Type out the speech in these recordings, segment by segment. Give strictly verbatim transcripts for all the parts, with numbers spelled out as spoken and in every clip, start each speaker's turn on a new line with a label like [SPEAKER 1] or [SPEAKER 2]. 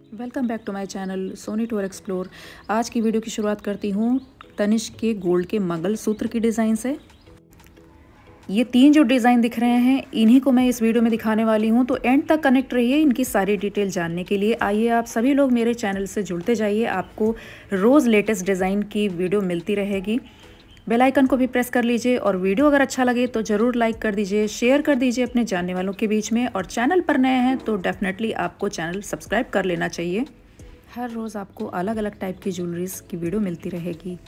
[SPEAKER 1] Welcome back to my channel Soni tour explore. आज की video की शुरुआत करती हूँ तनिष्क के गोल्ड के मंगलसूत्र की डिज़ाइन से। ये तीन जो डिज़ाइन दिख रहे हैं इन्हीं को मैं इस वीडियो में दिखाने वाली हूँ, तो एंड तक कनेक्ट रहिए इनकी सारी डिटेल जानने के लिए। आइए आप सभी लोग मेरे चैनल से जुड़ते जाइए, आपको रोज़ लेटेस्ट डिज़ाइन की वीडियो मिलती रहेगी। बेल आइकन को भी प्रेस कर लीजिए और वीडियो अगर अच्छा लगे तो ज़रूर लाइक कर दीजिए, शेयर कर दीजिए अपने जानने वालों के बीच में। और चैनल पर नए हैं तो डेफिनेटली आपको चैनल सब्सक्राइब कर लेना चाहिए। हर रोज़ आपको अलग अलग टाइप की ज्वेलरीज की वीडियो मिलती रहेगी।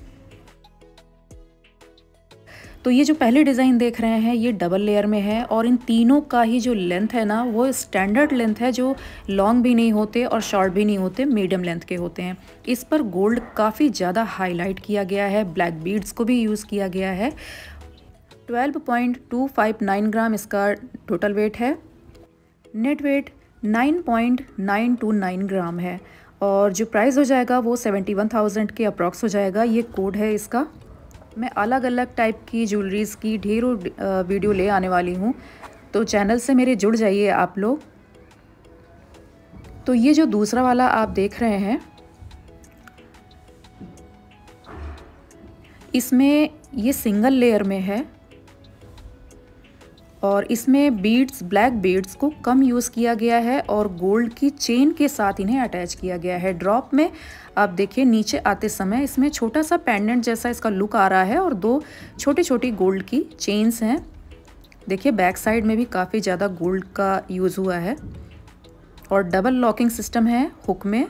[SPEAKER 1] तो ये जो पहले डिज़ाइन देख रहे हैं ये डबल लेयर में है और इन तीनों का ही जो लेंथ है ना वो स्टैंडर्ड लेंथ है, जो लॉन्ग भी नहीं होते और शॉर्ट भी नहीं होते, मीडियम लेंथ के होते हैं। इस पर गोल्ड काफ़ी ज़्यादा हाईलाइट किया गया है, ब्लैक बीड्स को भी यूज़ किया गया है। Twelve point two five nine gram इसका टोटल वेट है। Net weight nine point nine two nine gram है और जो प्राइस हो जाएगा वो सेवेंटी वन थाउजेंड के अप्रॉक्स हो जाएगा। ये कोड है इसका। मैं अलग अलग टाइप की ज्वेलरीज़ की ढेरों वीडियो ले आने वाली हूँ, तो चैनल से मेरे जुड़ जाइए आप लोग। तो ये जो दूसरा वाला आप देख रहे हैं इसमें ये सिंगल लेयर में है और इसमें बीड्स, ब्लैक बीड्स को कम यूज़ किया गया है और गोल्ड की चेन के साथ इन्हें अटैच किया गया है। ड्रॉप में आप देखिए नीचे आते समय इसमें छोटा सा पेंडेंट जैसा इसका लुक आ रहा है और दो छोटी छोटी गोल्ड की चेन्स हैं। देखिए बैक साइड में भी काफ़ी ज़्यादा गोल्ड का यूज़ हुआ है और डबल लॉकिंग सिस्टम है हुक में।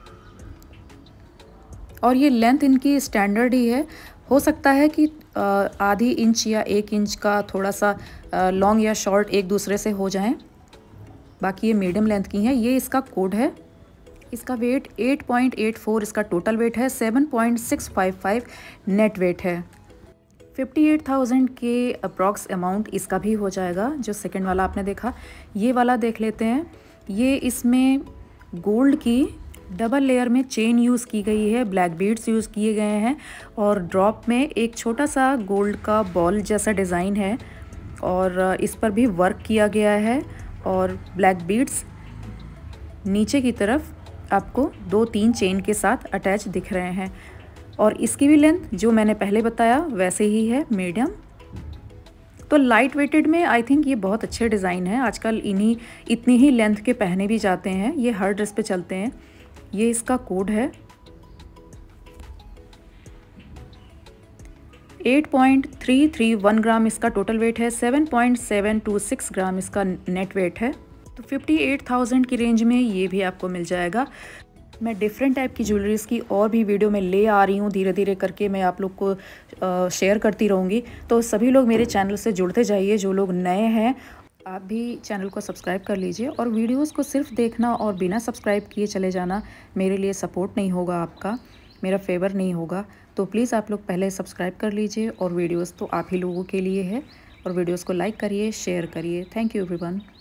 [SPEAKER 1] और ये लेंथ इनकी स्टैंडर्ड ही है, हो सकता है कि आधी इंच या एक इंच का थोड़ा सा लॉन्ग या शॉर्ट एक दूसरे से हो जाएं, बाकी ये मीडियम लेंथ की हैं। ये इसका कोड है। इसका weight eight point eight four इसका टोटल वेट है, seven point six five five net weight है। फिफ्टी एट थाउजेंड के अप्रॉक्स अमाउंट इसका भी हो जाएगा। जो सेकंड वाला आपने देखा, ये वाला देख लेते हैं। ये इसमें गोल्ड की डबल लेयर में चेन यूज़ की गई है, ब्लैक बीड्स यूज़ किए गए हैं और ड्रॉप में एक छोटा सा गोल्ड का बॉल जैसा डिज़ाइन है और इस पर भी वर्क किया गया है और ब्लैक बीड्स नीचे की तरफ आपको दो तीन चेन के साथ अटैच दिख रहे हैं। और इसकी भी लेंथ जो मैंने पहले बताया वैसे ही है, मीडियम। तो लाइट वेटेड में आई थिंक ये बहुत अच्छे डिज़ाइन है। आजकल इन्हीं इतनी ही लेंथ के पहने भी जाते हैं, ये हर ड्रेस पे चलते हैं। ये इसका कोड है। Eight point three three one gram इसका टोटल वेट है, seven point seven two six gram इसका नेट वेट है। तो फिफ्टी एट थाउजेंड की रेंज में ये भी आपको मिल जाएगा। मैं डिफरेंट टाइप की ज्वेलरीज़ की और भी वीडियो में ले आ रही हूँ, धीरे धीरे करके मैं आप लोग को शेयर करती रहूँगी। तो सभी लोग मेरे चैनल से जुड़ते जाइए। जो लोग नए हैं आप भी चैनल को सब्सक्राइब कर लीजिए और वीडियोस को सिर्फ देखना और बिना सब्सक्राइब किए चले जाना मेरे लिए सपोर्ट नहीं होगा, आपका मेरा फेवर नहीं होगा। तो प्लीज़ आप लोग पहले सब्सक्राइब कर लीजिए और वीडियोस तो आप ही लोगों के लिए है। और वीडियोस को लाइक करिए, शेयर करिए। Thank you everyone.